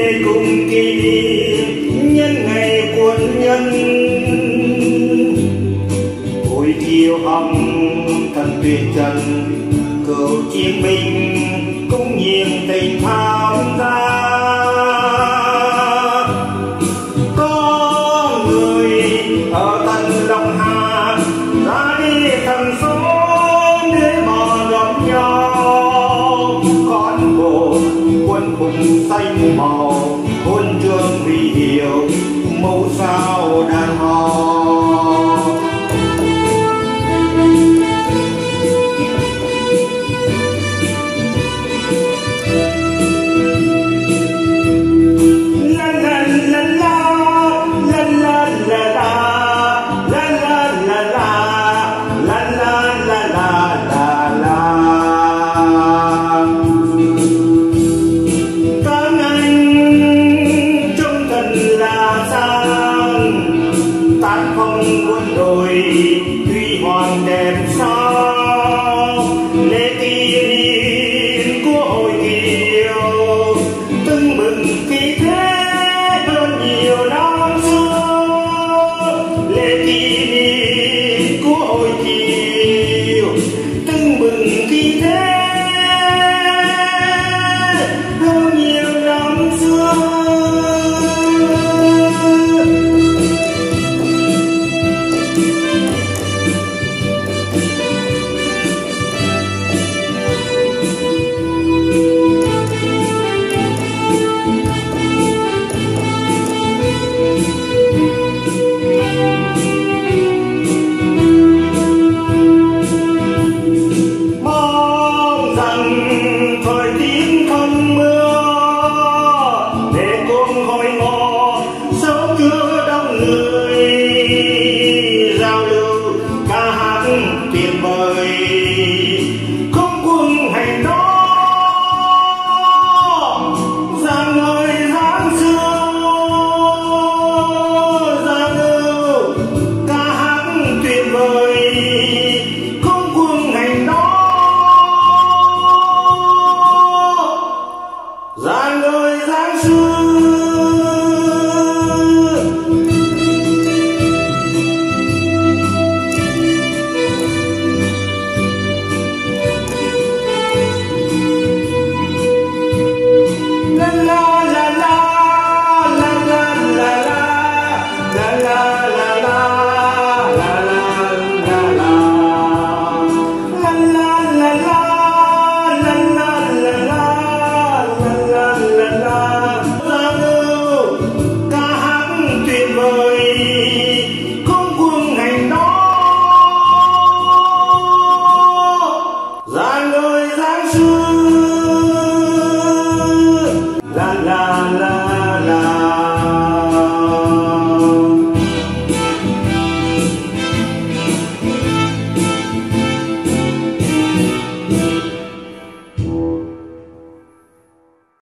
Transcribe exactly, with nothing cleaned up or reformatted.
để cùng kỷ niệm nhân ngày quân nhân. Ôi thiêu hồng thần tuyệt trần, cựu chiến binh cũng nhiệt tình tham gia. Có người ở tận Long Hà ra đi thành phố để mà gặp nhau. Con bộ quân hùng xanh màu, huân chương huy hiệu mẫu sao đàn hò. Huy hoàng đẹp sao lễ kỷ niệm của Hội Kiều, tưng bừng khí thế hơn nhiều năm xưa. Lễ kỷ niệm của Hội Kiều, tưng bừng khí thế hơn nhiều năm xưa. La la